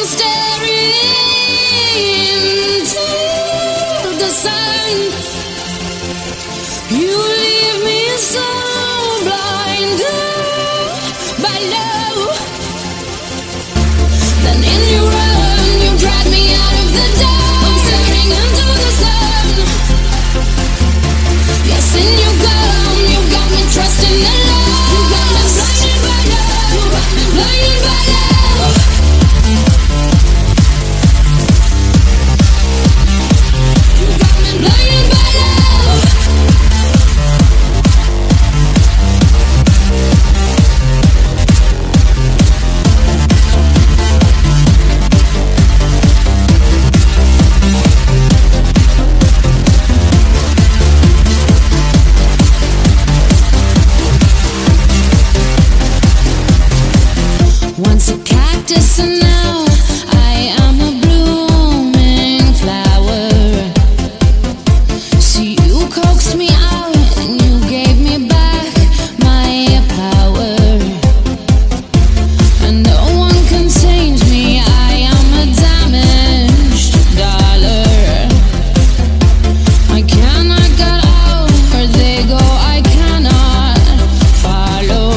staring into the sun. You leave me so blinded by love. Then in your run, you drag me out of the dark. I'm staring into the sun. Yes, in your gun, you got me trusting the love. You got me blinded by love. You got me blinded by love. You got me blinded by love. Once a cactus and now I am a blooming flower. So you coaxed me out and you gave me back my power. And no one can change me, I am a damaged dollar. I cannot get out where they go, I cannot follow.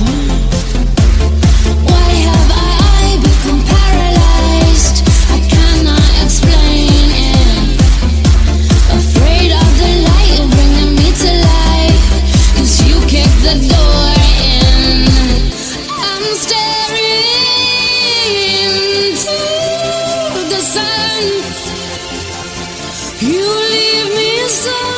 Why have I become paralyzed? I cannot explain it. Afraid of the light, you're bringing me to life. 'Cause you kicked the door in. I'm staring into the sun. You leave me so